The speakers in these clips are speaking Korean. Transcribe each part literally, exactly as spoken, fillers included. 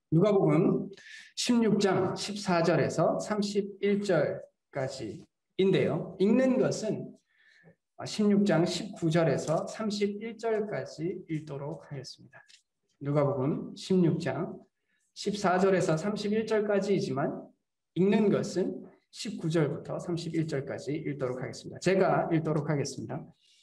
누가복음 십육 장 십사 절에서 삼십일 절까지인데요. 읽는 것은 십육 장 십구 절에서 삼십일 절까지 읽도록 하겠습니다. 누가복음 십육 장 십사 절에서 삼십일 절까지이지만 읽는 것은 십구 절부터 삼십일 절까지 읽도록 하겠습니다. 제가 읽도록 하겠습니다.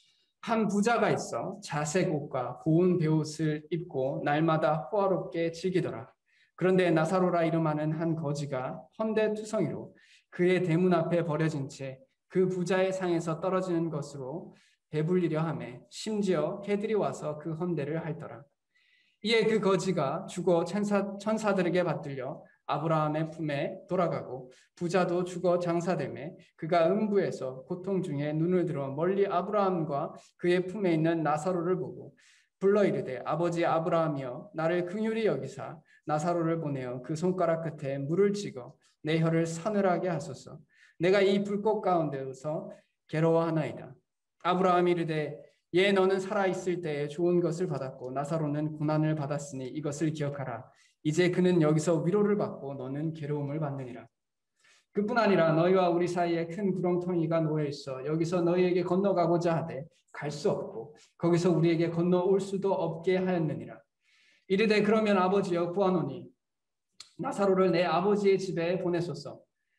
한 부자가 있어 자색 옷과 고운 베옷을 입고 날마다 호화롭게 즐기더라. 그런데 나사로라 이름하는 한 거지가 헌데투성이로 그의 대문 앞에 버려진 채 그 부자의 상에서 떨어지는 것으로 배불리려 하매 심지어 개들이 와서 그 헌데를 핥더라. 이에 그 거지가 죽어 천사, 천사들에게 받들려 아브라함의 품에 돌아가고 부자도 죽어 장사되매 그가 음부에서 고통 중에 눈을 들어 멀리 아브라함과 그의 품에 있는 나사로를 보고 불러 이르되 아버지 아브라함이여 나를 긍휼히 여기사 나사로를 보내어 그 손가락 끝에 물을 찍어 내 혀를 서늘하게 하소서. 내가 이 불꽃 가운데서 괴로워하나이다. 아브라함이 이르되 예 너는 살아있을 때에 좋은 것을 받았고 나사로는 고난을 받았으니 이것을 기억하라. 이제 그는 여기서 위로를 받고 너는 괴로움을 받느니라. 그뿐 아니라 너희와 우리 사이에 큰 구렁텅이가 놓여있어 여기서 너희에게 건너가고자 하되 갈 수 없고 거기서 우리에게 건너올 수도 없게 하였느니라. 이르되 그러면 아버지여 구하노니 나사로를 내 아버지의 집에 보내소서.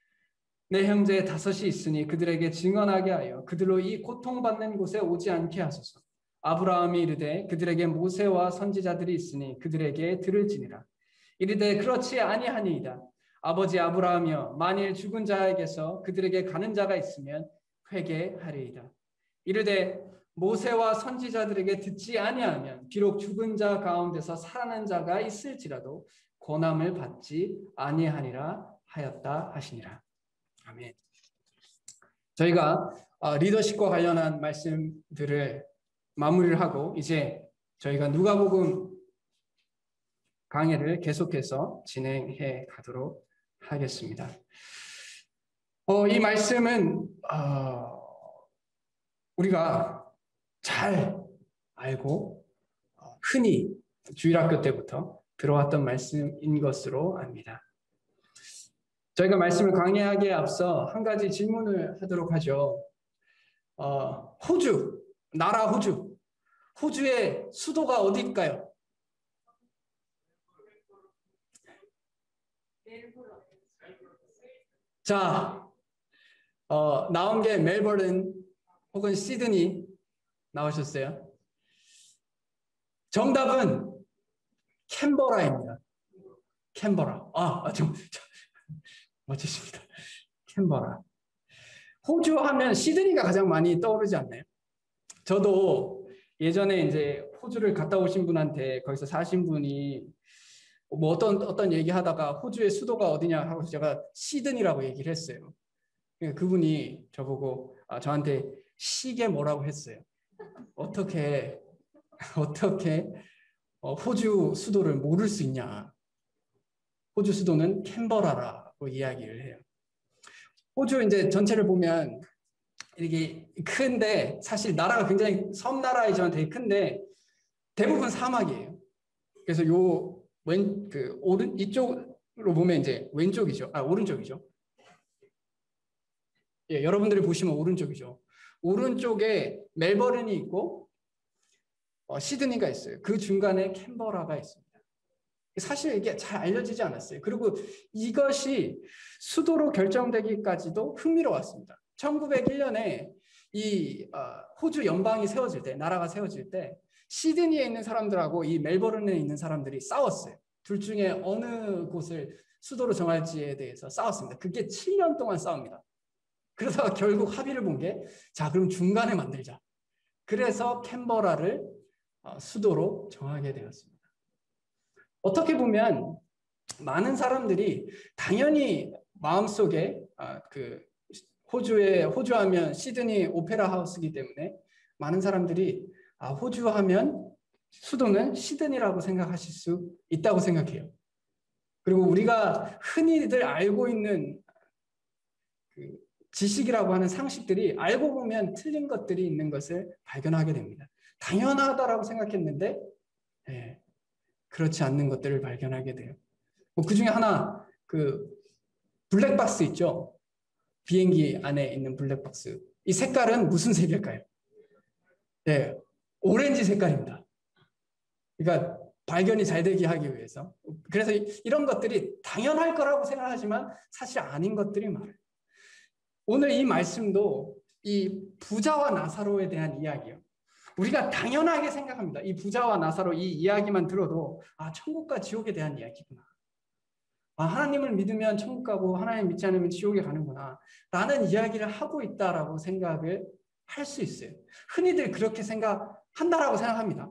내 형제 다섯이 있으니 그들에게 증언하게 하여 그들로 이 고통받는 곳에 오지 않게 하소서. 아브라함이 이르되 그들에게 모세와 선지자들이 있으니 그들에게 들을지니라. 이르되 그렇지 아니하니이다. 아버지 아브라함이여 만일 죽은 자에게서 그들에게 가는 자가 있으면 회개하리이다. 이르되 모세와 선지자들에게 듣지 아니하면 비록 죽은 자 가운데서 살아난 자가 있을지라도 고난을 받지 아니하니라 하였다 하시니라. 아멘. 저희가 리더십과 관련한 말씀들을 마무리를 하고 이제 저희가 누가복음 강의를 계속해서 진행해 가도록 하겠습니다. 어, 이 말씀은 어, 우리가 잘 알고 어, 흔히 주일학교 때부터 들어왔던 말씀인 것으로 압니다. 저희가 말씀을 강의하기에 앞서 한 가지 질문을 하도록 하죠. 어, 호주, 나라 호주. 호주의 수도가 어디일까요? 자, 어, 나온 게 멜버른 혹은 시드니 나오셨어요. 정답은 캔버라입니다. 캔버라. 아, 좀, 좀 멋지십니다. 캔버라. 호주 하면 시드니가 가장 많이 떠오르지 않나요? 저도 예전에 이제 호주를 갔다 오신 분한테 거기서 사신 분이 뭐 어떤 어떤 얘기하다가 호주의 수도가 어디냐 하고 제가 시드니라고 얘기를 했어요. 그분이 저보고 아, 저한테 시게 뭐라고 했어요. 어떻게 어떻게 어, 호주 수도를 모를 수 있냐? 호주 수도는 캔버라라고 이야기를 해요. 호주 이제 전체를 보면 이게 큰데 사실 나라가 굉장히 섬나라이지만 되게 큰데 대부분 사막이에요. 그래서 요 왼 그 오른 이쪽으로 보면 이제 왼쪽이죠. 아 오른쪽이죠. 예, 여러분들이 보시면 오른쪽이죠. 오른쪽에 멜버른이 있고 어, 시드니가 있어요. 그 중간에 캔버라가 있습니다. 사실 이게 잘 알려지지 않았어요. 그리고 이것이 수도로 결정되기까지도 흥미로웠습니다. 천구백일 년에 이 어, 호주 연방이 세워질 때, 나라가 세워질 때 시드니에 있는 사람들하고 이 멜버른에 있는 사람들이 싸웠어요. 둘 중에 어느 곳을 수도로 정할지에 대해서 싸웠습니다. 그게 칠 년 동안 싸웁니다. 그러다가 결국 합의를 본 게, 자, 그럼 중간에 만들자. 그래서 캔버라를 어, 수도로 정하게 되었습니다. 어떻게 보면 많은 사람들이 당연히 마음속에 아, 그 호주에 호주 하면 시드니 오페라 하우스이기 때문에 많은 사람들이 아, 호주 하면 수도는 시드니라고 생각하실 수 있다고 생각해요. 그리고 우리가 흔히들 알고 있는 그 지식이라고 하는 상식들이 알고 보면 틀린 것들이 있는 것을 발견하게 됩니다. 당연하다라고 생각했는데 예, 그렇지 않는 것들을 발견하게 돼요. 뭐 그 중에 하나 그 블랙박스 있죠. 비행기 안에 있는 블랙박스. 이 색깔은 무슨 색일까요? 네, 오렌지 색깔입니다. 그러니까 발견이 잘 되게 하기 위해서. 그래서 이런 것들이 당연할 거라고 생각하지만 사실 아닌 것들이 많아요. 오늘 이 말씀도 이 부자와 나사로에 대한 이야기예요. 우리가 당연하게 생각합니다. 이 부자와 나사로 이 이야기만 들어도 아, 천국과 지옥에 대한 이야기구나. 아, 하나님을 믿으면 천국 가고 하나님 믿지 않으면 지옥에 가는구나 라는 이야기를 하고 있다라고 생각을 할 수 있어요. 흔히들 그렇게 생각한다라고 생각합니다.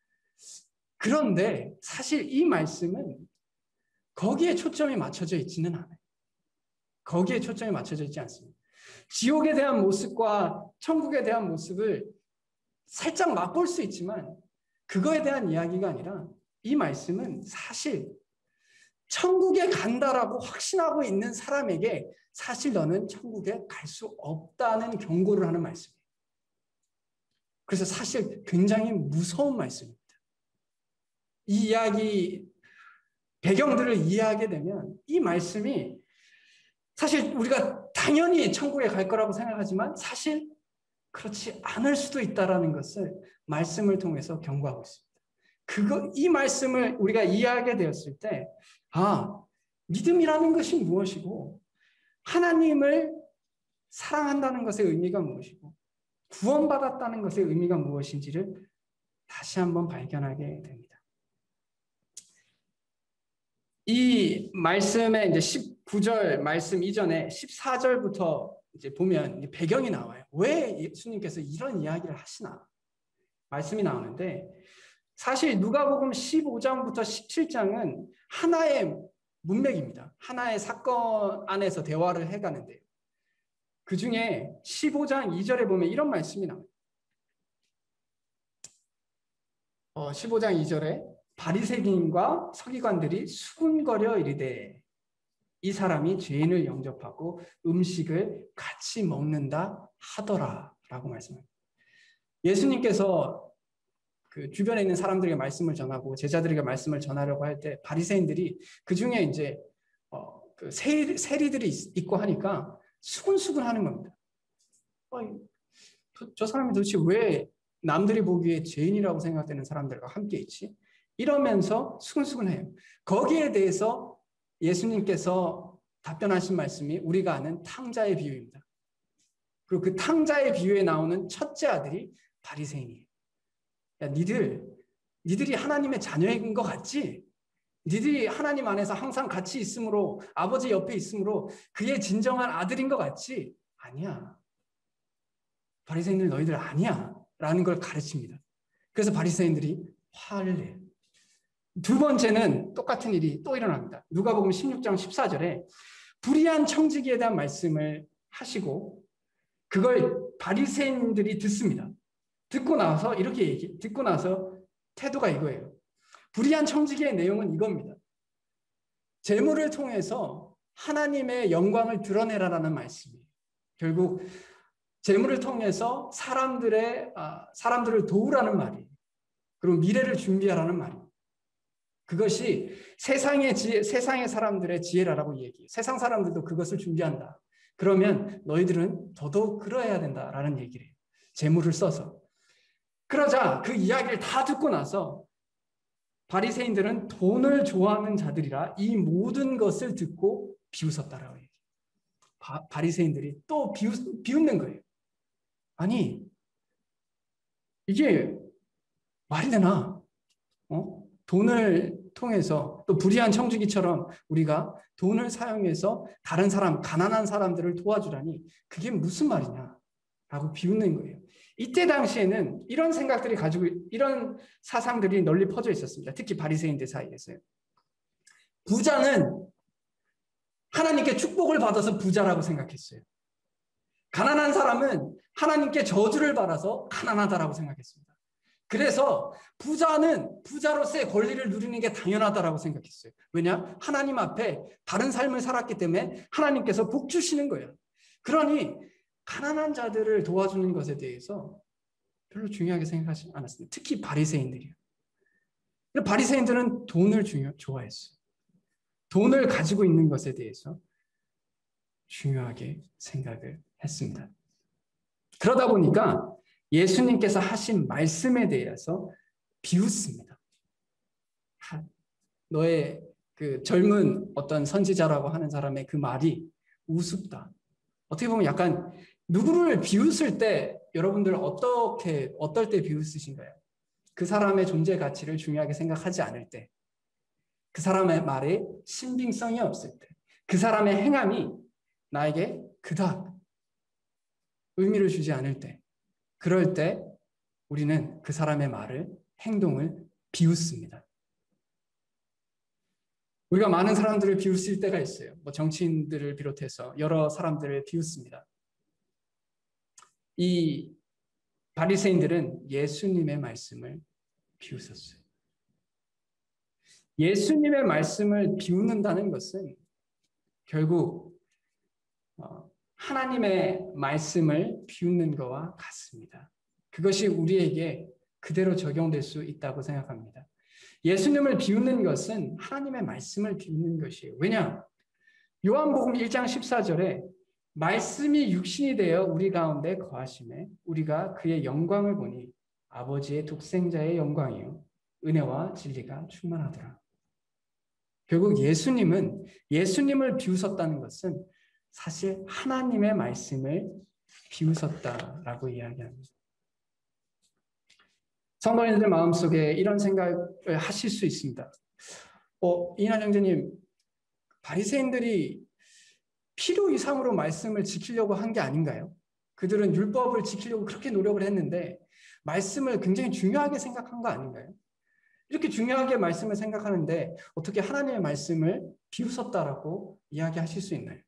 그런데 사실 이 말씀은 거기에 초점이 맞춰져 있지는 않아요. 거기에 초점이 맞춰져 있지 않습니다. 지옥에 대한 모습과 천국에 대한 모습을 살짝 맛볼 수 있지만 그거에 대한 이야기가 아니라 이 말씀은 사실 천국에 간다라고 확신하고 있는 사람에게 사실 너는 천국에 갈 수 없다는 경고를 하는 말씀이에요. 그래서 사실 굉장히 무서운 말씀입니다. 이 이야기 배경들을 이해하게 되면 이 말씀이 사실 우리가 당연히 천국에 갈 거라고 생각하지만 사실 그렇지 않을 수도 있다는 것을 말씀을 통해서 경고하고 있습니다. 그거, 이 말씀을 우리가 이해하게 되었을 때, 아, 믿음이라는 것이 무엇이고, 하나님을 사랑한다는 것의 의미가 무엇이고, 구원받았다는 것의 의미가 무엇인지를 다시 한번 발견하게 됩니다. 이 말씀의 이제 십구 절 말씀 이전에 십사 절부터 이제 보면 배경이 나와요. 왜 예수님께서 이런 이야기를 하시나? 말씀이 나오는데 사실 누가복음 십오 장부터 십칠 장은 하나의 문맥입니다. 하나의 사건 안에서 대화를 해가는데요. 그 중에 십오 장 이 절에 보면 이런 말씀이 나와요. 어, 십오 장 이 절에 바리새인과 서기관들이 수군거려 이르되 이 사람이 죄인을 영접하고 음식을 같이 먹는다 하더라 라고 말씀합니다. 예수님께서 그 주변에 있는 사람들에게 말씀을 전하고 제자들에게 말씀을 전하려고 할 때 바리새인들이 그 중에 이제 어, 그 세리, 세리들이 있고 하니까 수군수군 하는 겁니다. 어, 저, 저 사람이 도대체 왜 남들이 보기에 죄인이라고 생각되는 사람들과 함께 있지? 이러면서 수근수근해요. 거기에 대해서 예수님께서 답변하신 말씀이 우리가 아는 탕자의 비유입니다. 그리고 그 탕자의 비유에 나오는 첫째 아들이 바리새인이에요. 야, 니들, 니들이 하나님의 자녀인 것 같지? 니들이 하나님 안에서 항상 같이 있으므로 아버지 옆에 있으므로 그의 진정한 아들인 것 같지? 아니야. 바리새인들 너희들 아니야. 라는 걸 가르칩니다. 그래서 바리새인들이 화를 내요. 두 번째는 똑같은 일이 또 일어납니다. 누가복음 십육 장 십사 절에 불의한 청지기에 대한 말씀을 하시고 그걸 바리새인들이 듣습니다. 듣고 나서 이렇게 얘기, 듣고 나서 태도가 이거예요. 불의한 청지기의 내용은 이겁니다. 재물을 통해서 하나님의 영광을 드러내라라는 말씀이에요. 결국 재물을 통해서 사람들의 아, 사람들을 도우라는 말이에요. 그리고 미래를 준비하라는 말이에요. 그것이 세상의 지혜, 세상의 사람들의 지혜라고 얘기해요. 세상 사람들도 그것을 준비한다. 그러면 너희들은 더더욱 그러해야 된다라는 얘기를 해요. 재물을 써서. 그러자 그 이야기를 다 듣고 나서 바리새인들은 돈을 좋아하는 자들이라 이 모든 것을 듣고 비웃었다라고 얘기해요. 바, 바리새인들이 또 비웃, 비웃는 거예요. 아니 이게 말이 되나? 어? 돈을 통해서 또 불의한 청지기처럼 우리가 돈을 사용해서 다른 사람, 가난한 사람들을 도와주라니 그게 무슨 말이냐? 라고 비웃는 거예요. 이때 당시에는 이런 생각들이 가지고 이런 사상들이 널리 퍼져 있었습니다. 특히 바리새인들 사이에서요. 부자는 하나님께 축복을 받아서 부자라고 생각했어요. 가난한 사람은 하나님께 저주를 받아서 가난하다라고 생각했습니다. 그래서 부자는 부자로서의 권리를 누리는 게 당연하다라고 생각했어요. 왜냐? 하나님 앞에 바른 삶을 살았기 때문에 하나님께서 복 주시는 거예요. 그러니 가난한 자들을 도와주는 것에 대해서 별로 중요하게 생각하지 않았습니다. 특히 바리새인들이요. 바리새인들은 돈을 중요, 좋아했어요. 돈을 가지고 있는 것에 대해서 중요하게 생각을 했습니다. 그러다 보니까 예수님께서 하신 말씀에 대해서 비웃습니다. 너의 그 젊은 어떤 선지자라고 하는 사람의 그 말이 우습다. 어떻게 보면 약간 누구를 비웃을 때 여러분들 어떻게 어떨 때 비웃으신가요? 그 사람의 존재 가치를 중요하게 생각하지 않을 때, 그 사람의 말에 신빙성이 없을 때, 그 사람의 행함이 나에게 그닥 의미를 주지 않을 때, 그럴 때 우리는 그 사람의 말을, 행동을 비웃습니다. 우리가 많은 사람들을 비웃을 때가 있어요. 뭐 정치인들을 비롯해서 여러 사람들을 비웃습니다. 이 바리새인들은 예수님의 말씀을 비웃었어요. 예수님의 말씀을 비웃는다는 것은 결국 하나님의 말씀을 비웃는 것과 같습니다. 그것이 우리에게 그대로 적용될 수 있다고 생각합니다. 예수님을 비웃는 것은 하나님의 말씀을 비웃는 것이에요. 왜냐? 요한복음 일 장 십사 절에 말씀이 육신이 되어 우리 가운데 거하심에 우리가 그의 영광을 보니 아버지의 독생자의 영광이요 은혜와 진리가 충만하더라. 결국 예수님은 예수님을 비웃었다는 것은 사실 하나님의 말씀을 비웃었다라고 이야기합니다. 성도님들 마음속에 이런 생각을 하실 수 있습니다. 어, 이인환 형제님, 바리새인들이 필요 이상으로 말씀을 지키려고 한 게 아닌가요? 그들은 율법을 지키려고 그렇게 노력을 했는데 말씀을 굉장히 중요하게 생각한 거 아닌가요? 이렇게 중요하게 말씀을 생각하는데 어떻게 하나님의 말씀을 비웃었다라고 이야기하실 수 있나요?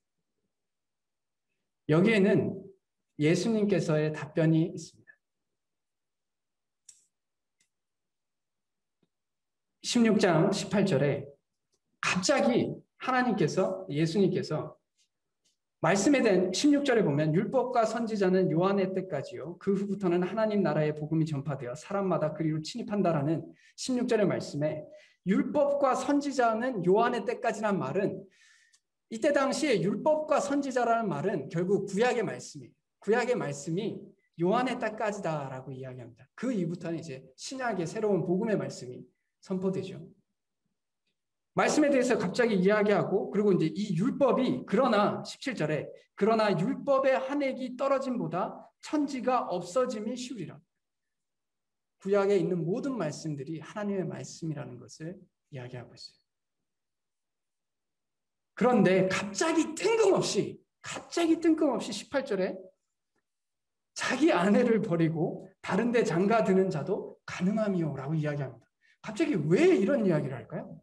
여기에는 예수님께서의 답변이 있습니다. 십육 장 십팔 절에 갑자기 하나님께서, 예수님께서 말씀에 대한 십육 절에 보면 율법과 선지자는 요한의 때까지요. 그 후부터는 하나님 나라의 복음이 전파되어 사람마다 그리로 침입한다라는 십육 절의 말씀에 율법과 선지자는 요한의 때까지란 말은 이때 당시에 율법과 선지자라는 말은 결국 구약의 말씀이에요. 구약의 말씀이 요한의 때까지다라고 이야기합니다. 그 이후부터는 이제 신약의 새로운 복음의 말씀이 선포되죠. 말씀에 대해서 갑자기 이야기하고 그리고 이제 이 율법이 그러나 십칠 절에 그러나 율법의 한 획이 떨어짐보다 천지가 없어짐이 쉬우리라. 구약에 있는 모든 말씀들이 하나님의 말씀이라는 것을 이야기하고 있어요. 그런데 갑자기 뜬금없이 갑자기 뜬금없이 십팔 절에 자기 아내를 버리고 다른 데 장가드는 자도 가능함이요라고 이야기합니다. 갑자기 왜 이런 이야기를 할까요?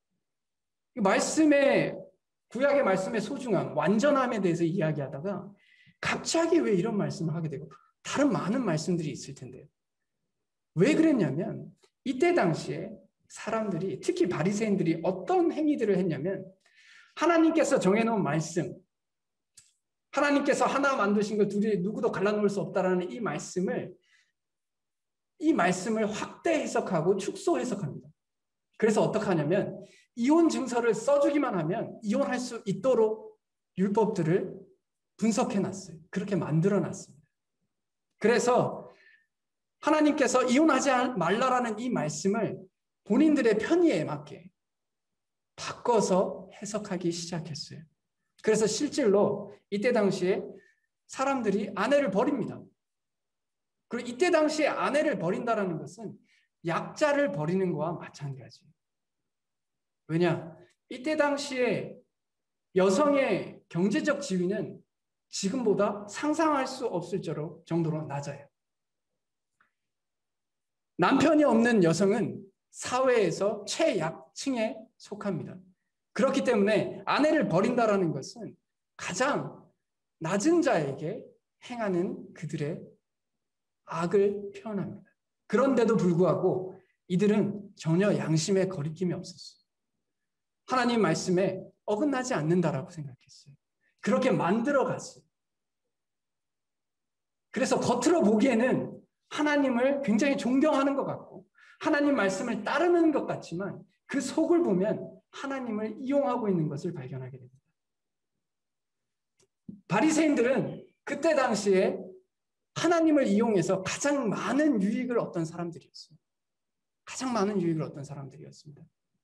말씀의 구약의 말씀의 소중함, 완전함에 대해서 이야기하다가 갑자기 왜 이런 말씀을 하게 되고 다른 많은 말씀들이 있을 텐데요. 왜 그랬냐면 이때 당시에 사람들이 특히 바리새인들이 어떤 행위들을 했냐면 하나님께서 정해놓은 말씀, 하나님께서 하나 만드신 걸 둘이 누구도 갈라놓을 수 없다라는 이 말씀을 이 말씀을 확대 해석하고 축소 해석합니다. 그래서 어떻게 하냐면 이혼 증서를 써주기만 하면 이혼할 수 있도록 율법들을 분석해놨어요. 그렇게 만들어놨습니다. 그래서 하나님께서 이혼하지 말라라는 이 말씀을 본인들의 편의에 맞게 바꿔서 해석하기 시작했어요. 그래서 실질로 이때 당시에 사람들이 아내를 버립니다. 그리고 이때 당시에 아내를 버린다는 것은 약자를 버리는 것과 마찬가지예요. 왜냐? 이때 당시에 여성의 경제적 지위는 지금보다 상상할 수 없을 정도로 낮아요. 남편이 없는 여성은 사회에서 최약층에 속합니다. 그렇기 때문에 아내를 버린다는 것은 가장 낮은 자에게 행하는 그들의 악을 표현합니다. 그런데도 불구하고 이들은 전혀 양심에 거리낌이 없었어요. 하나님 말씀에 어긋나지 않는다라고 생각했어요. 그렇게 만들어갔어요. 그래서 겉으로 보기에는 하나님을 굉장히 존경하는 것 같고 하나님 말씀을 따르는 것 같지만 그 속을 보면 하나님을 이용하고 있는 것을 발견하게 됩니다. 바리새인들은 그때 당시에 하나님을 이용해서 가장 많은 유익을 얻던 사람들이었어요. 가장 많은 유익을 얻던 사람들이었습니다.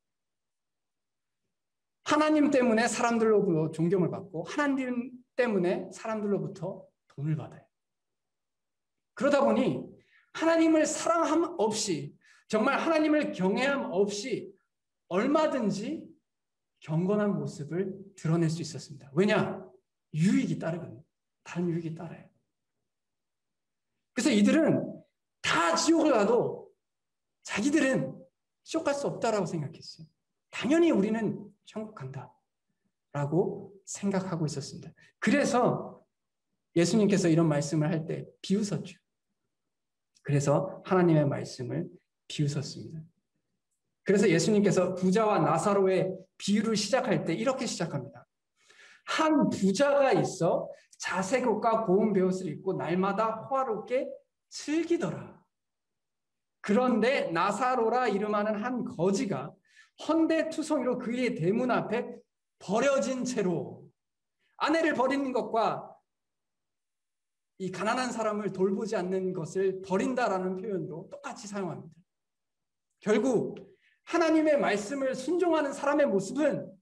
하나님 때문에 사람들로부터 존경을 받고 하나님 때문에 사람들로부터 돈을 받아요. 그러다 보니 하나님을 사랑함 없이, 정말 하나님을 경외함 없이 얼마든지 경건한 모습을 드러낼 수 있었습니다. 왜냐? 유익이 따르거든요. 다른 유익이 따라요. 그래서 이들은 다 지옥을 가도 자기들은 지옥 갈 수 없다라고 생각했어요. 당연히 우리는 천국 간다라고 생각하고 있었습니다. 그래서 예수님께서 이런 말씀을 할 때 비웃었죠. 그래서 하나님의 말씀을 비웃었습니다. 그래서 예수님께서 부자와 나사로의 비유를 시작할 때 이렇게 시작합니다. 한 부자가 있어 자색옷과 고운 베옷을 입고 날마다 호화롭게 즐기더라. 그런데 나사로라 이름하는 한 거지가 헌데투성이로 그의 대문 앞에 버려진 채로, 아내를 버리는 것과 이 가난한 사람을 돌보지 않는 것을 버린다라는 표현도 똑같이 사용합니다. 결국 하나님의 말씀을 순종하는 사람의 모습은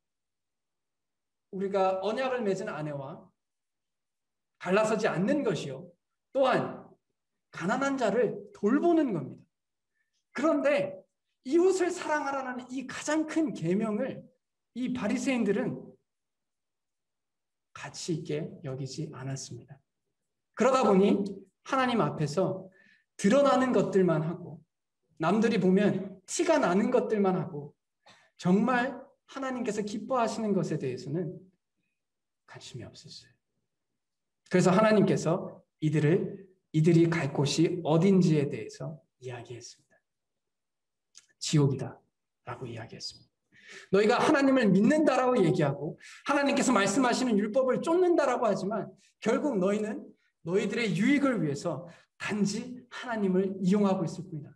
우리가 언약을 맺은 아내와 갈라서지 않는 것이요, 또한 가난한 자를 돌보는 겁니다. 그런데 이웃을 사랑하라는 이 가장 큰 계명을 이 바리새인들은 가치 있게 여기지 않았습니다. 그러다 보니 하나님 앞에서 드러나는 것들만 하고, 남들이 보면 티가 나는 것들만 하고, 정말 하나님께서 기뻐하시는 것에 대해서는 관심이 없었어요. 그래서 하나님께서 이들을 이들이 갈 곳이 어딘지에 대해서 이야기했습니다. 지옥이다 라고 이야기했습니다. 너희가 하나님을 믿는다라고 얘기하고 하나님께서 말씀하시는 율법을 쫓는다라고 하지만 결국 너희는 너희들의 유익을 위해서 단지 하나님을 이용하고 있을 뿐이다.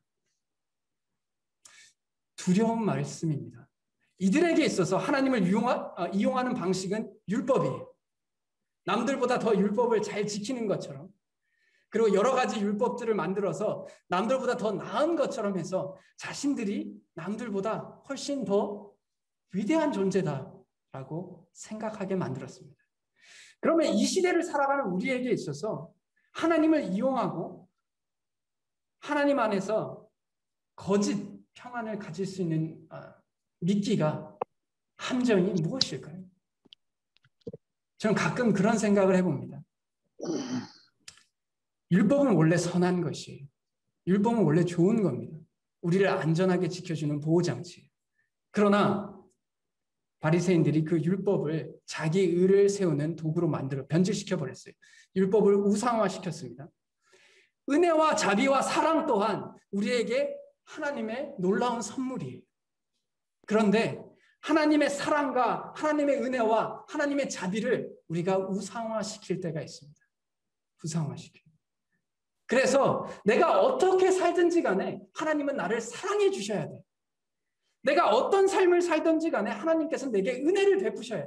두려운 말씀입니다. 이들에게 있어서 하나님을 이용하, 이용하는 방식은 율법이에요. 남들보다 더 율법을 잘 지키는 것처럼, 그리고 여러 가지 율법들을 만들어서 남들보다 더 나은 것처럼 해서 자신들이 남들보다 훨씬 더 위대한 존재다라고 생각하게 만들었습니다. 그러면 이 시대를 살아가는 우리에게 있어서 하나님을 이용하고 하나님 안에서 거짓 평안을 가질 수 있는 아, 믿기가 함정이 무엇일까요? 저는 가끔 그런 생각을 해봅니다. 율법은 원래 선한 것이에요. 율법은 원래 좋은 겁니다. 우리를 안전하게 지켜주는 보호장치예요. 그러나 바리새인들이 그 율법을 자기 의를 세우는 도구로 만들어 변질시켜 버렸어요. 율법을 우상화시켰습니다. 은혜와 자비와 사랑 또한 우리에게 하나님의 놀라운 선물이에요. 그런데 하나님의 사랑과 하나님의 은혜와 하나님의 자비를 우리가 우상화시킬 때가 있습니다. 우상화시켜요. 그래서 내가 어떻게 살든지 간에 하나님은 나를 사랑해 주셔야 돼. 내가 어떤 삶을 살든지 간에 하나님께서 내게 은혜를 베푸셔야 돼.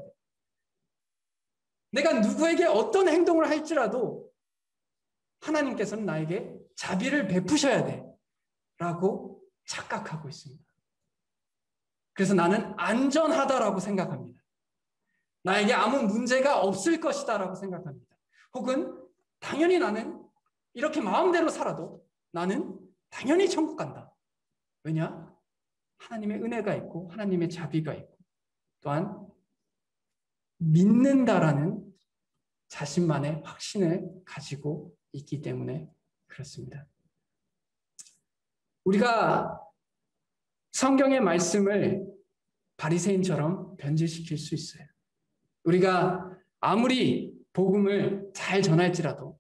내가 누구에게 어떤 행동을 할지라도 하나님께서는 나에게 자비를 베푸셔야 돼 라고 착각하고 있습니다. 그래서 나는 안전하다라고 생각합니다. 나에게 아무 문제가 없을 것이다 라고 생각합니다. 혹은 당연히 나는 이렇게 마음대로 살아도 나는 당연히 천국 간다. 왜냐? 하나님의 은혜가 있고 하나님의 자비가 있고 또한 믿는다라는 자신만의 확신을 가지고 있기 때문에 그렇습니다. 우리가 성경의 말씀을 바리새인처럼 변질시킬 수 있어요. 우리가 아무리 복음을 잘 전할지라도,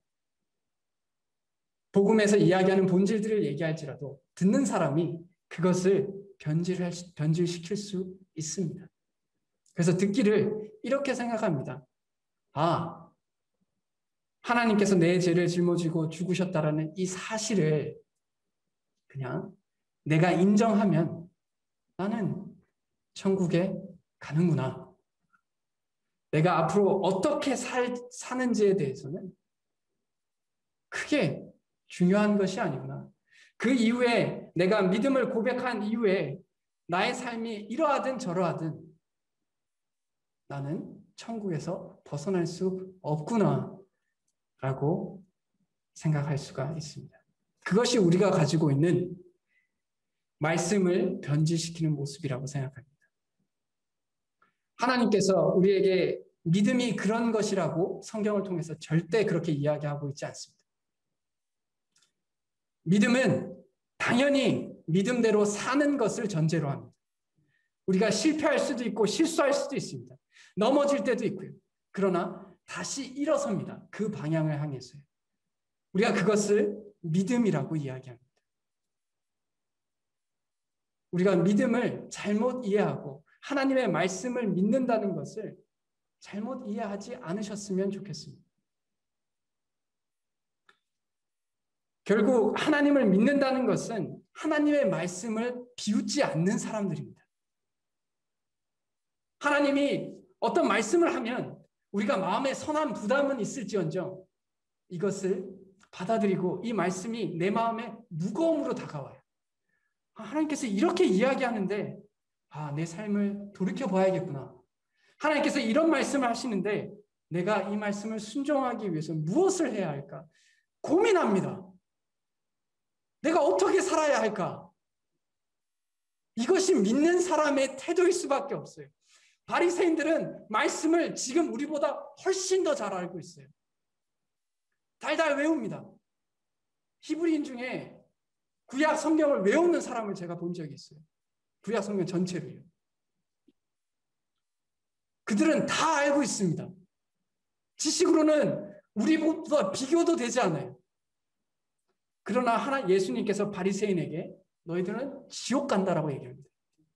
복음에서 이야기하는 본질들을 얘기할지라도 듣는 사람이 그것을 변질할, 변질시킬 수 있습니다. 그래서 듣기를 이렇게 생각합니다. 아, 하나님께서 내 죄를 짊어지고 죽으셨다라는 이 사실을 그냥 내가 인정하면 나는 천국에 가는구나. 내가 앞으로 어떻게 살, 사는지에 대해서는 크게 중요한 것이 아니구나. 그 이후에 내가 믿음을 고백한 이후에 나의 삶이 이러하든 저러하든 나는 천국에서 벗어날 수 없구나 라고 생각할 수가 있습니다. 그것이 우리가 가지고 있는 말씀을 변질시키는 모습이라고 생각합니다. 하나님께서 우리에게 믿음이 그런 것이라고 성경을 통해서 절대 그렇게 이야기하고 있지 않습니다. 믿음은 당연히 믿음대로 사는 것을 전제로 합니다. 우리가 실패할 수도 있고 실수할 수도 있습니다. 넘어질 때도 있고요. 그러나 다시 일어섭니다. 그 방향을 향해서요. 우리가 그것을 믿음이라고 이야기합니다. 우리가 믿음을 잘못 이해하고 하나님의 말씀을 믿는다는 것을 잘못 이해하지 않으셨으면 좋겠습니다. 결국 하나님을 믿는다는 것은 하나님의 말씀을 비웃지 않는 사람들입니다. 하나님이 어떤 말씀을 하면 우리가 마음에 선한 부담은 있을지언정 이것을 받아들이고 이 말씀이 내 마음에 무거움으로 다가와요. 하나님께서 이렇게 이야기하는데 아, 내 삶을 돌이켜봐야겠구나. 하나님께서 이런 말씀을 하시는데 내가 이 말씀을 순종하기 위해서 무엇을 해야 할까? 고민합니다. 내가 어떻게 살아야 할까? 이것이 믿는 사람의 태도일 수밖에 없어요. 바리새인들은 말씀을 지금 우리보다 훨씬 더 잘 알고 있어요. 달달 외웁니다. 히브리인 중에 구약 성경을 외우는 사람을 제가 본 적이 있어요. 구약 성경 전체로요. 그들은 다 알고 있습니다. 지식으로는 우리보다 비교도 되지 않아요. 그러나 하나 예수님께서 바리새인에게 너희들은 지옥 간다라고 얘기합니다.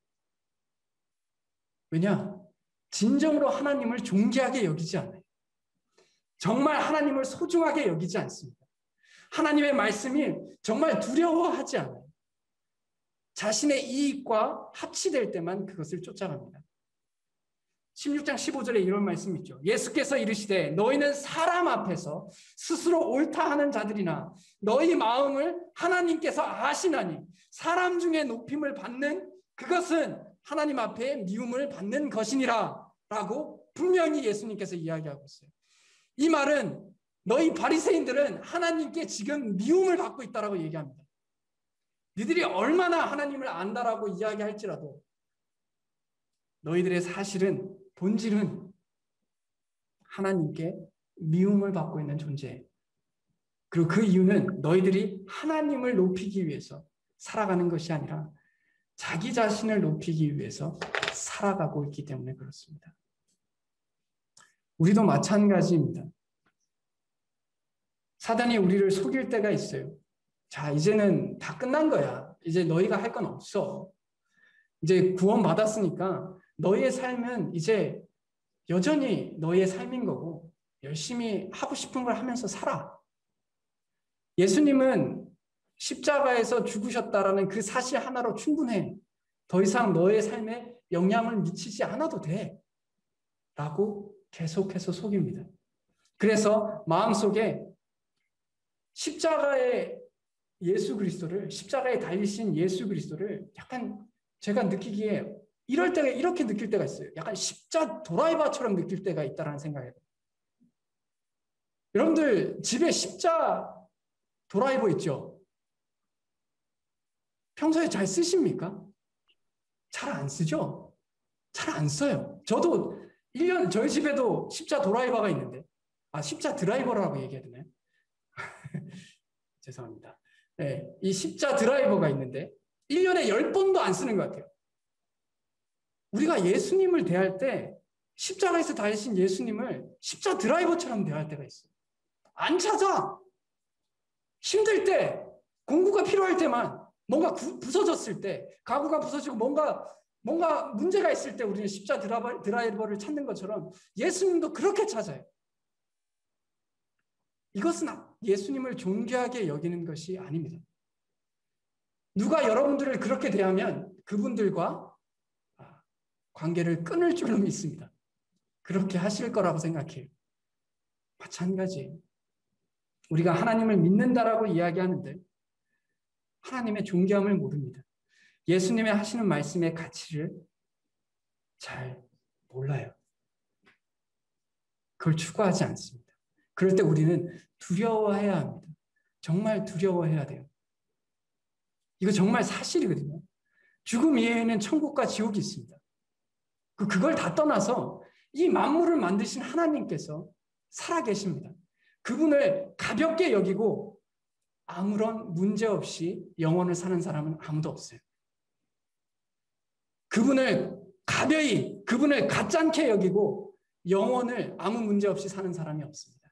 왜냐? 진정으로 하나님을 존귀하게 여기지 않아요. 정말 하나님을 소중하게 여기지 않습니다. 하나님의 말씀이 정말 두려워하지 않아요. 자신의 이익과 합치될 때만 그것을 쫓아갑니다. 십육 장 십오 절에 이런 말씀이 있죠. 예수께서 이르시되 너희는 사람 앞에서 스스로 옳다 하는 자들이나 너희 마음을 하나님께서 아시나니 사람 중에 높임을 받는 그것은 하나님 앞에 미움을 받는 것이니라 라고 분명히 예수님께서 이야기하고 있어요. 이 말은 너희 바리새인들은 하나님께 지금 미움을 받고 있다라고 얘기합니다. 너희들이 얼마나 하나님을 안다라고 이야기할지라도 너희들의 사실은 본질은 하나님께 미움을 받고 있는 존재. 그리고 그 이유는 너희들이 하나님을 높이기 위해서 살아가는 것이 아니라 자기 자신을 높이기 위해서 살아가고 있기 때문에 그렇습니다. 우리도 마찬가지입니다. 사단이 우리를 속일 때가 있어요. 자, 이제는 다 끝난 거야. 이제 너희가 할 건 없어. 이제 구원 받았으니까 너희의 삶은 이제 여전히 너희의 삶인 거고 열심히 하고 싶은 걸 하면서 살아. 예수님은 십자가에서 죽으셨다라는 그 사실 하나로 충분해. 더 이상 너의 삶에 영향을 미치지 않아도 돼. 라고 계속해서 속입니다. 그래서 마음속에 십자가의 예수 그리스도를, 십자가에 달리신 예수 그리스도를 약간 제가 느끼기에 이럴 때가 이렇게 느낄 때가 있어요. 약간 십자 도라이버처럼 느낄 때가 있다라는 생각이에요. 여러분들 집에 십자 도라이버 있죠? 평소에 잘 쓰십니까? 잘 안 쓰죠? 잘 안 써요. 저도 일 년 저희 집에도 십자 도라이버가 있는데 아 십자 드라이버라고 얘기해야 되나요? 죄송합니다. 네, 이 십자 드라이버가 있는데 일 년에 열 번도 안 쓰는 것 같아요. 우리가 예수님을 대할 때 십자가에서 달리신 예수님을 십자 드라이버처럼 대할 때가 있어요. 안 찾아. 힘들 때, 공부가 필요할 때만, 뭔가 구, 부서졌을 때, 가구가 부서지고 뭔가 뭔가 문제가 있을 때 우리는 십자 드라이버, 드라이버를 찾는 것처럼 예수님도 그렇게 찾아요. 이것은 예수님을 존귀하게 여기는 것이 아닙니다. 누가 여러분들을 그렇게 대하면 그분들과 관계를 끊을 줄로 믿습니다. 그렇게 하실 거라고 생각해요. 마찬가지예요. 우리가 하나님을 믿는다라고 이야기하는데 하나님의 존귀함을 모릅니다. 예수님의 하시는 말씀의 가치를 잘 몰라요. 그걸 추구하지 않습니다. 그럴 때 우리는 두려워해야 합니다. 정말 두려워해야 돼요. 이거 정말 사실이거든요. 죽음 이외에는 천국과 지옥이 있습니다. 그걸 다 떠나서 이 만물을 만드신 하나님께서 살아계십니다. 그분을 가볍게 여기고 아무런 문제 없이 영원을 사는 사람은 아무도 없어요. 그분을 가벼이, 그분을 가짠게 여기고 영원을 아무 문제 없이 사는 사람이 없습니다.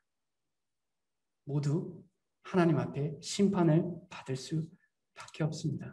모두 하나님 앞에 심판을 받을 수밖에 없습니다.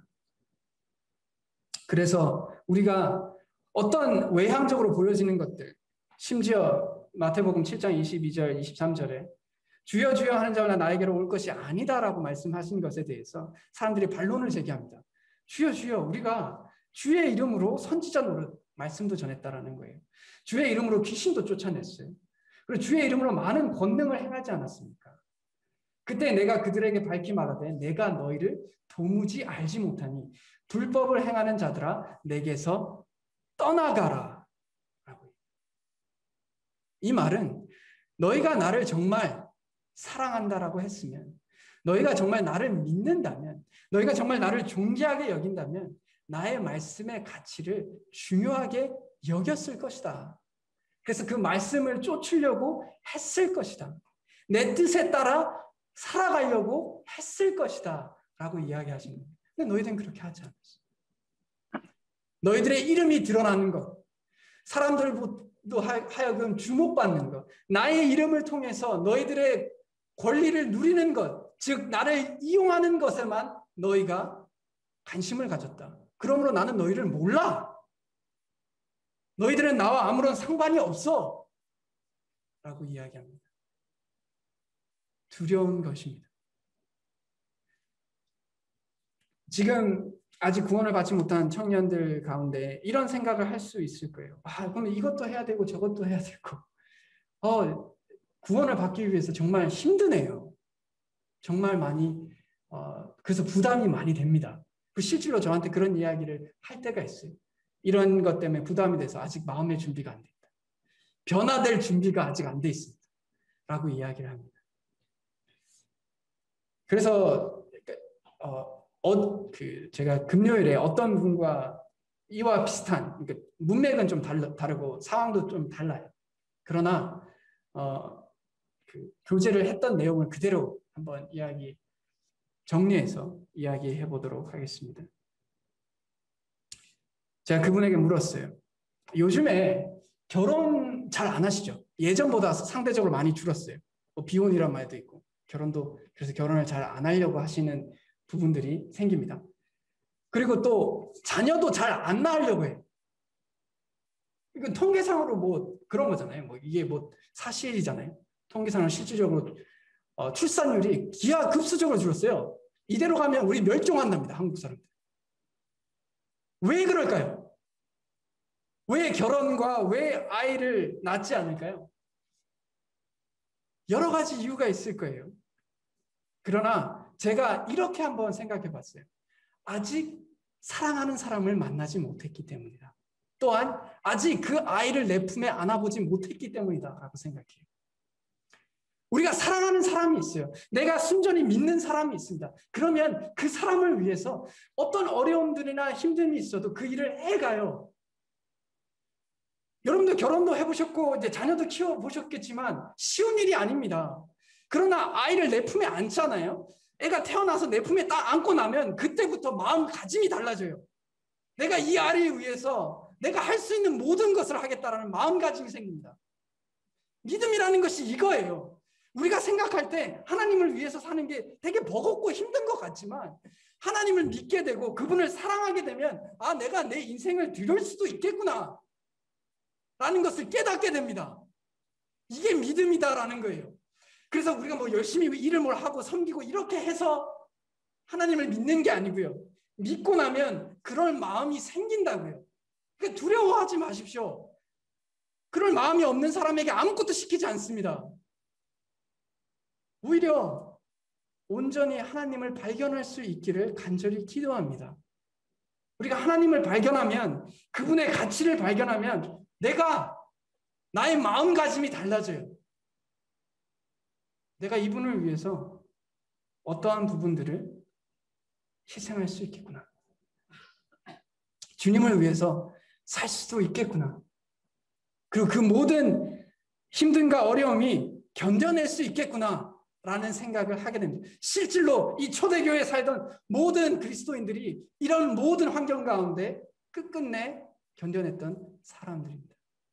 그래서 우리가 어떤 외향적으로 보여지는 것들, 심지어 마태복음 칠 장 이십이 절, 이십삼 절에 주여 주여 하는 자마다 나에게로 올 것이 아니다라고 말씀하신 것에 대해서 사람들이 반론을 제기합니다. 주여 주여 우리가 주의 이름으로 선지자 노릇 말씀도 전했다라는 거예요. 주의 이름으로 귀신도 쫓아냈어요. 그리고 주의 이름으로 많은 권능을 행하지 않았습니까? 그때 내가 그들에게 밝히 말하되 내가 너희를 도무지 알지 못하니 불법을 행하는 자들아 내게서 떠나가라. 라고. 이 말은 너희가 나를 정말 사랑한다라고 했으면, 너희가 정말 나를 믿는다면, 너희가 정말 나를 존귀하게 여긴다면 나의 말씀의 가치를 중요하게 여겼을 것이다. 그래서 그 말씀을 쫓으려고 했을 것이다. 내 뜻에 따라 살아가려고 했을 것이다. 라고 이야기하시는 거예요. 근데 너희들은 그렇게 하지 않았어. 너희들의 이름이 드러나는 것, 사람들도 하여금 주목받는 것, 나의 이름을 통해서 너희들의 권리를 누리는 것, 즉 나를 이용하는 것에만 너희가 관심을 가졌다. 그러므로 나는 너희를 몰라. 너희들은 나와 아무런 상관이 없어. 라고 이야기합니다. 두려운 것입니다. 지금 아직 구원을 받지 못한 청년들 가운데 이런 생각을 할 수 있을 거예요. 아, 그러면 이것도 해야 되고 저것도 해야 되고. 어, 구원을 받기 위해서 정말 힘드네요. 정말 많이, 어, 그래서 부담이 많이 됩니다. 실제로 저한테 그런 이야기를 할 때가 있어요. 이런 것 때문에 부담이 돼서 아직 마음의 준비가 안 됐다. 변화될 준비가 아직 안 돼 있습니다. 라고 이야기를 합니다. 그래서 어, 어, 그 제가 금요일에 어떤 분과 이와 비슷한, 그러니까 문맥은 좀 다르, 다르고 상황도 좀 달라요. 그러나 어, 그 교제를 했던 내용을 그대로 한번 이야기 정리해서 이야기해 보도록 하겠습니다. 제가 그분에게 물었어요. 요즘에 결혼 잘 안 하시죠? 예전보다 상대적으로 많이 줄었어요. 뭐 비혼이란 말도 있고 결혼도, 그래서 결혼을 잘 안 하려고 하시는 부분들이 생깁니다. 그리고 또 자녀도 잘 안 낳으려고 해요. 이건 통계상으로 뭐 그런 거잖아요. 뭐 이게 뭐 사실이잖아요. 통계상으로 실질적으로 어, 출산율이 기하급수적으로 줄었어요. 이대로 가면 우리 멸종한답니다. 한국 사람들. 왜 그럴까요? 왜 결혼과 왜 아이를 낳지 않을까요? 여러 가지 이유가 있을 거예요. 그러나 제가 이렇게 한번 생각해 봤어요. 아직 사랑하는 사람을 만나지 못했기 때문이다. 또한 아직 그 아이를 내 품에 안아보지 못했기 때문이다 라고 생각해요. 우리가 사랑하는 사람이 있어요. 내가 순전히 믿는 사람이 있습니다. 그러면 그 사람을 위해서 어떤 어려움들이나 힘듦이 있어도 그 일을 해가요. 여러분도 결혼도 해보셨고 이제 자녀도 키워보셨겠지만 쉬운 일이 아닙니다. 그러나 아이를 내 품에 안잖아요. 애가 태어나서 내 품에 딱 안고 나면 그때부터 마음가짐이 달라져요. 내가 이 아이를 위해서 내가 할 수 있는 모든 것을 하겠다라는 마음가짐이 생깁니다. 믿음이라는 것이 이거예요. 우리가 생각할 때 하나님을 위해서 사는 게 되게 버겁고 힘든 것 같지만 하나님을 믿게 되고 그분을 사랑하게 되면 아, 내가 내 인생을 드릴 수도 있겠구나 라는 것을 깨닫게 됩니다. 이게 믿음이다라는 거예요. 그래서 우리가 뭐 열심히 일을 뭘 하고 섬기고 이렇게 해서 하나님을 믿는 게 아니고요. 믿고 나면 그럴 마음이 생긴다고요. 그러니까 두려워하지 마십시오. 그럴 마음이 없는 사람에게 아무것도 시키지 않습니다. 오히려 온전히 하나님을 발견할 수 있기를 간절히 기도합니다. 우리가 하나님을 발견하면, 그분의 가치를 발견하면 내가, 나의 마음가짐이 달라져요. 내가 이분을 위해서 어떠한 부분들을 희생할 수 있겠구나. 주님을 위해서 살 수도 있겠구나. 그리고 그 모든 힘듦과 어려움이 견뎌낼 수 있겠구나 라는 생각을 하게 됩니다. 실질로 이 초대교회에 살던 모든 그리스도인들이 이런 모든 환경 가운데 끝끝내 견뎌냈던 사람들입니다.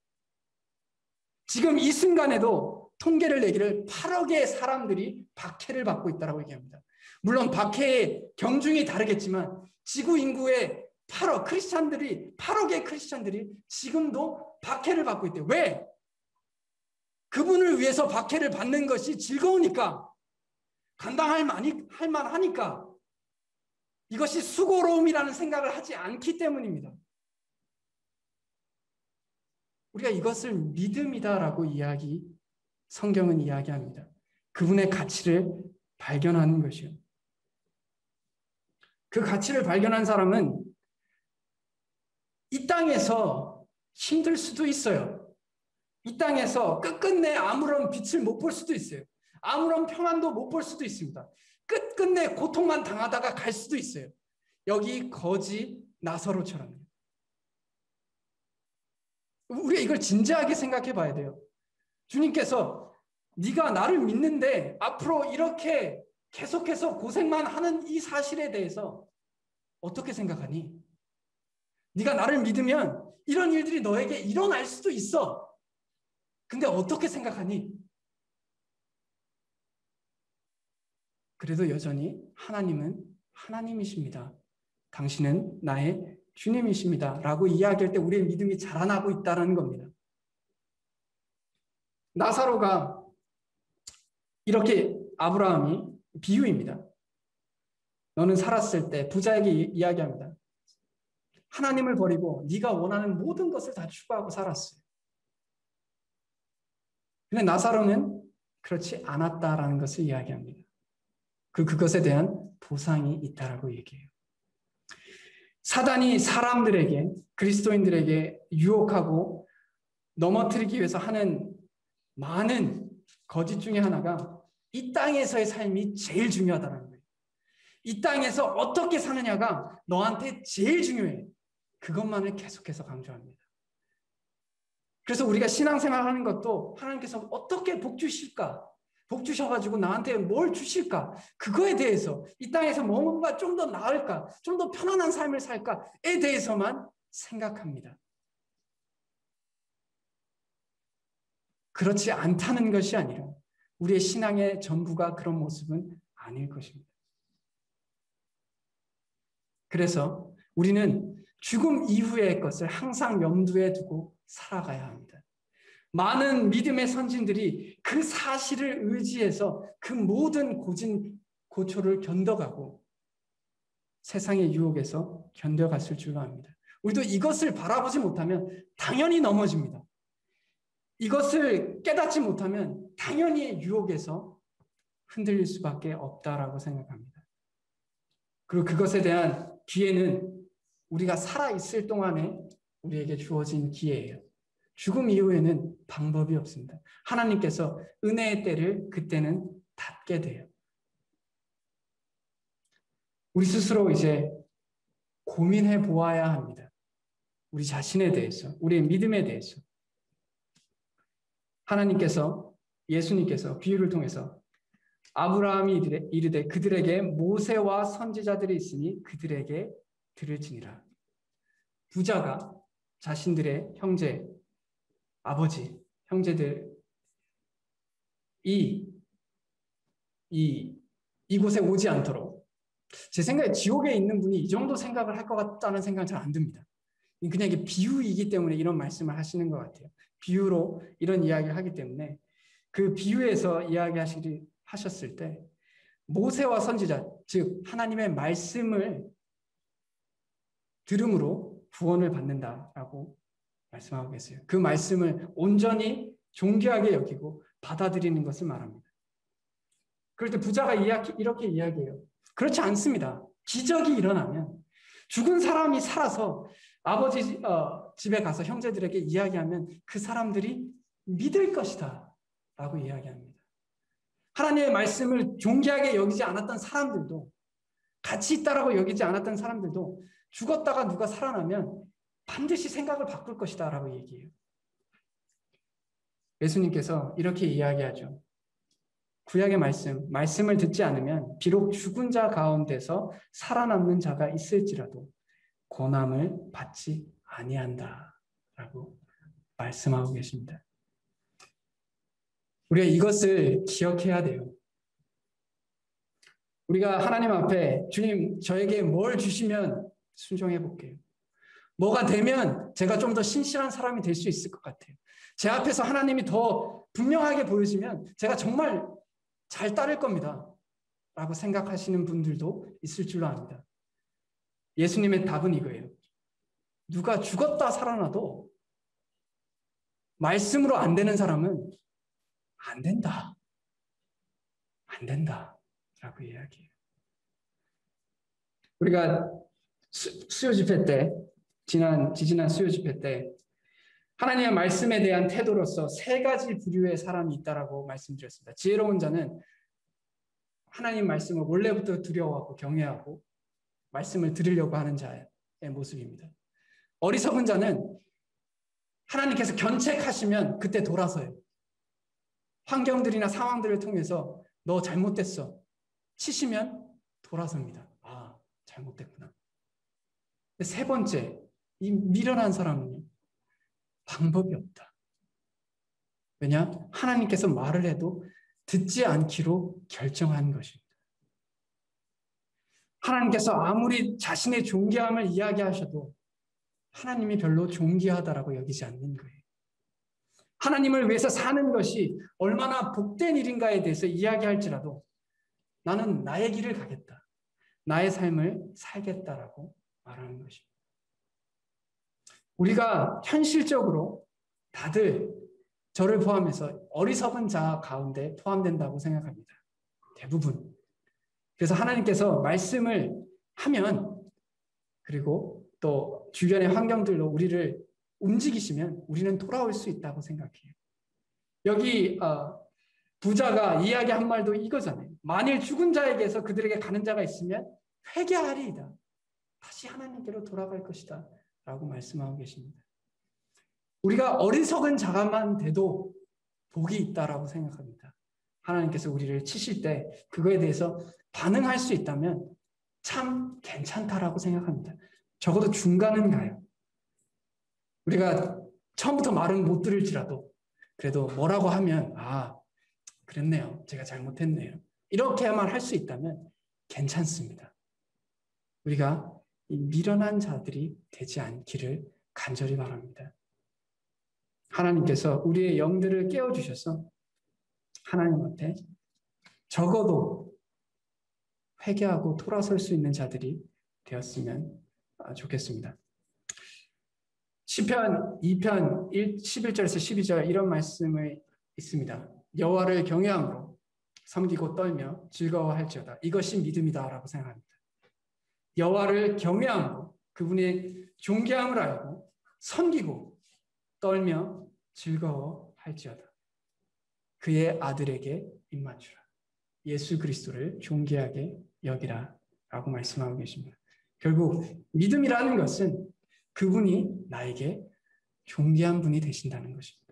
지금 이 순간에도 통계를 내기를 팔억의 사람들이 박해를 받고 있다고 얘기합니다. 물론 박해의 경중이 다르겠지만 지구 인구의 팔억 크리스찬들이, 팔억의 크리스찬들이 지금도 박해를 받고 있대요. 왜? 그분을 위해서 박해를 받는 것이 즐거우니까, 감당할 만이, 할 만하니까, 이것이 수고로움이라는 생각을 하지 않기 때문입니다. 우리가 이것을 믿음이다라고 이야기, 성경은 이야기합니다. 그분의 가치를 발견하는 것이요. 그 가치를 발견한 사람은 이 땅에서 힘들 수도 있어요. 이 땅에서 끝끝내 아무런 빛을 못 볼 수도 있어요. 아무런 평안도 못 볼 수도 있습니다. 끝끝내 고통만 당하다가 갈 수도 있어요. 여기 거지 나사로처럼요. 우리가 이걸 진지하게 생각해 봐야 돼요. 주님께서 네가 나를 믿는데 앞으로 이렇게 계속해서 고생만 하는 이 사실에 대해서 어떻게 생각하니? 네가 나를 믿으면 이런 일들이 너에게 일어날 수도 있어. 근데 어떻게 생각하니? 그래도 여전히 하나님은 하나님이십니다. 당신은 나의 주님이십니다. 라고 이야기할 때 우리의 믿음이 자라나고 있다는 겁니다. 나사로가 이렇게, 아브라함이 비유입니다. 너는 살았을 때 부자에게 이야기합니다. 하나님을 버리고 네가 원하는 모든 것을 다 추구하고 살았어요. 근데 나사로는 그렇지 않았다라는 것을 이야기합니다. 그 그것에 대한 보상이 있다라고 얘기해요. 사단이 사람들에게, 그리스도인들에게 유혹하고 넘어뜨리기 위해서 하는 많은 거짓 중에 하나가 이 땅에서의 삶이 제일 중요하다는 거예요. 이 땅에서 어떻게 사느냐가 너한테 제일 중요해. 그것만을 계속해서 강조합니다. 그래서 우리가 신앙생활 하는 것도 하나님께서 어떻게 복 주실까? 복 주셔가지고 나한테 뭘 주실까? 그거에 대해서, 이 땅에서 뭔가 좀 더 나을까? 좀 더 편안한 삶을 살까에 대해서만 생각합니다. 그렇지 않다는 것이 아니라 우리의 신앙의 전부가 그런 모습은 아닐 것입니다. 그래서 우리는 죽음 이후의 것을 항상 염두에 두고 살아가야 합니다. 많은 믿음의 선진들이 그 사실을 의지해서 그 모든 고진, 고초를 견뎌가고 세상의 유혹에서 견뎌갔을 줄로 압니다. 우리도 이것을 바라보지 못하면 당연히 넘어집니다. 이것을 깨닫지 못하면 당연히 유혹에서 흔들릴 수밖에 없다라고 생각합니다. 그리고 그것에 대한 기회는 우리가 살아있을 동안에 우리에게 주어진 기회예요. 죽음 이후에는 방법이 없습니다. 하나님께서 은혜의 때를 그때는 닫게 돼요. 우리 스스로 이제 고민해 보아야 합니다. 우리 자신에 대해서, 우리의 믿음에 대해서. 하나님께서, 예수님께서 비유를 통해서 아브라함이 이르되, 이르되 그들에게 모세와 선지자들이 있으니 그들에게 들을지니라. 부자가 자신들의 형제, 아버지, 형제들 이, 이, 이곳에 오지 않도록, 제 생각에 지옥에 있는 분이 이 정도 생각을 할 것 같다는 생각은 잘 안 듭니다. 그냥 이게 비유이기 때문에 이런 말씀을 하시는 것 같아요. 비유로 이런 이야기를 하기 때문에 그 비유에서 이야기하시기 하셨을 때 모세와 선지자, 즉 하나님의 말씀을 들음으로 구원을 받는다라고 말씀하고 계세요. 그 말씀을 온전히 존귀하게 여기고 받아들이는 것을 말합니다. 그럴 때 부자가 이렇게 이야기해요. 그렇지 않습니다. 기적이 일어나면 죽은 사람이 살아서 아버지 어, 집에 가서 형제들에게 이야기하면 그 사람들이 믿을 것이다 라고 이야기합니다. 하나님의 말씀을 존귀하게 여기지 않았던 사람들도, 가치 있다라고 여기지 않았던 사람들도 죽었다가 누가 살아나면 반드시 생각을 바꿀 것이다 라고 얘기해요. 예수님께서 이렇게 이야기하죠. 구약의 말씀, 말씀을 듣지 않으면 비록 죽은 자 가운데서 살아남는 자가 있을지라도 고난을 받지 아니한다라고 말씀하고 계십니다. 우리가 이것을 기억해야 돼요. 우리가 하나님 앞에 주님 저에게 뭘 주시면 순종해 볼게요. 뭐가 되면 제가 좀 더 신실한 사람이 될 수 있을 것 같아요. 제 앞에서 하나님이 더 분명하게 보여지면 제가 정말 잘 따를 겁니다 라고 생각하시는 분들도 있을 줄로 압니다. 예수님의 답은 이거예요. 누가 죽었다 살아나도 말씀으로 안 되는 사람은 안 된다. 안 된다. 라고 이야기해요. 우리가 수, 수요 집회 때, 지난, 지지난 수요 집회 때 하나님의 말씀에 대한 태도로서 세 가지 부류의 사람이 있다라고 말씀드렸습니다. 지혜로운 자는 하나님 말씀을 원래부터 두려워하고 경외하고 말씀을 들으려고 하는 자의 모습입니다. 어리석은 자는 하나님께서 견책하시면 그때 돌아서요. 환경들이나 상황들을 통해서 너 잘못됐어 치시면 돌아섭니다. 아, 잘못됐구나. 세 번째, 이 미련한 사람은요, 방법이 없다. 왜냐? 하나님께서 말을 해도 듣지 않기로 결정한 것입니다. 하나님께서 아무리 자신의 존귀함을 이야기하셔도 하나님이 별로 존귀하다라고 여기지 않는 거예요. 하나님을 위해서 사는 것이 얼마나 복된 일인가에 대해서 이야기할지라도 나는 나의 길을 가겠다. 나의 삶을 살겠다라고 말하는 것입니다. 우리가 현실적으로 다들 저를 포함해서 어리석은 자 가운데 포함된다고 생각합니다. 대부분. 그래서 하나님께서 말씀을 하면 그리고 또 주변의 환경들로 우리를 움직이시면 우리는 돌아올 수 있다고 생각해요. 여기 어, 부자가 이야기한 말도 이거잖아요. 만일 죽은 자에게서 그들에게 가는 자가 있으면 회개하리이다. 다시 하나님께로 돌아갈 것이다. 라고 말씀하고 계십니다. 우리가 어리석은 자가만 돼도 복이 있다라고 생각합니다. 하나님께서 우리를 치실 때 그거에 대해서 반응할 수 있다면 참 괜찮다라고 생각합니다. 적어도 중간은 가요. 우리가 처음부터 말은 못 들을지라도 그래도 뭐라고 하면 아, 그랬네요. 제가 잘못했네요. 이렇게만 할 수 있다면 괜찮습니다. 우리가 이 미련한 자들이 되지 않기를 간절히 바랍니다. 하나님께서 우리의 영들을 깨워주셔서 하나님 앞에 적어도 회개하고 돌아설 수 있는 자들이 되었으면 좋겠습니다. 시편 이 편 십일 절에서 십이 절 이런 말씀이 있습니다. 여호와를 경외함으로 섬기고 떨며 즐거워할지어다. 이것이 믿음이다라고 생각합니다. 여호와를 경외함으로 그분의 존귀함을 알고 섬기고 떨며 즐거워할지어다. 그의 아들에게 입맞추라. 예수 그리스도를 존귀하게 여기라 라고 말씀하고 계십니다. 결국 믿음이라는 것은 그분이 나에게 존귀한 분이 되신다는 것입니다.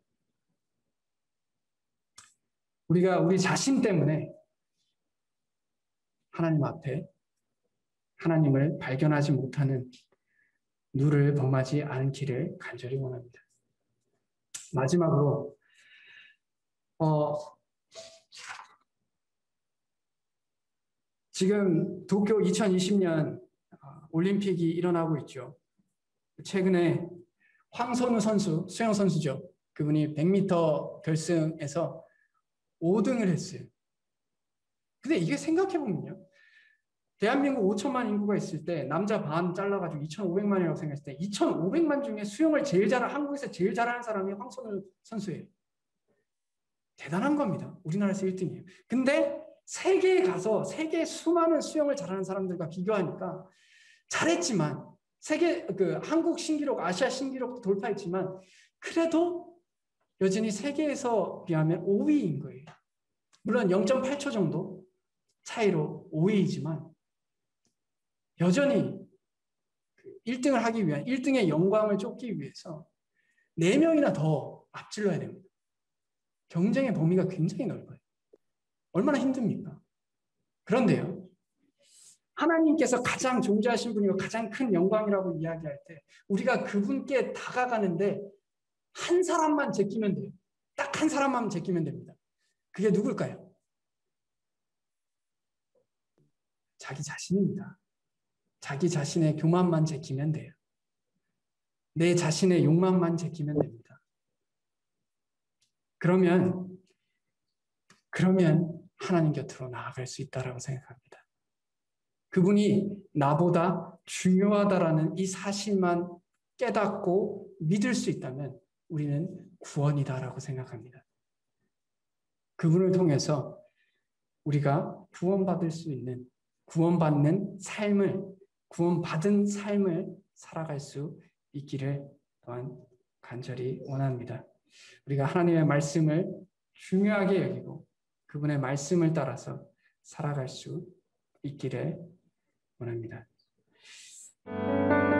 우리가 우리 자신 때문에 하나님 앞에 하나님을 발견하지 못하는 누를 범하지 않기를 간절히 원합니다. 마지막으로 어, 지금 도쿄 이천이십 년 올림픽이 일어나고 있죠. 최근에 황선우 선수, 수영 선수죠. 그분이 백 미터 결승에서 오 등을 했어요. 근데 이게 생각해보면요. 대한민국 오천만 인구가 있을 때 남자 반 잘라가지고 이천오백만이라고 생각했을 때 이천오백만 중에 수영을 제일 잘하는, 한국에서 제일 잘하는 사람이 황선우 선수예요. 대단한 겁니다. 우리나라에서 일 등이에요. 근데 세계에 가서 세계 수많은 수영을 잘하는 사람들과 비교하니까 잘했지만 세계 그 한국 신기록, 아시아 신기록도 돌파했지만 그래도 여전히 세계에서 비하면 오 위인 거예요. 물론 영 점 팔 초 정도 차이로 오 위이지만 여전히 일 등을 하기 위한, 일 등의 영광을 쫓기 위해서 네 명이나 더 앞질러야 됩니다. 경쟁의 범위가 굉장히 넓어요. 얼마나 힘듭니까? 그런데요, 하나님께서 가장 존귀하신 분이고 가장 큰 영광이라고 이야기할 때 우리가 그분께 다가가는데 한 사람만 제끼면 돼요. 딱 한 사람만 제끼면 됩니다. 그게 누굴까요? 자기 자신입니다. 자기 자신의 교만만 제끼면 돼요. 내 자신의 욕망만 제끼면 됩니다. 그러면 그러면 하나님 곁으로 나아갈 수 있다라고 생각합니다. 그분이 나보다 중요하다라는 이 사실만 깨닫고 믿을 수 있다면 우리는 구원이다라고 생각합니다. 그분을 통해서 우리가 구원받을 수 있는, 구원받는 삶을, 구원받은 삶을 살아갈 수 있기를 또한 간절히 원합니다. 우리가 하나님의 말씀을 중요하게 여기고 그분의 말씀을 따라서 살아갈 수 있기를 원합니다.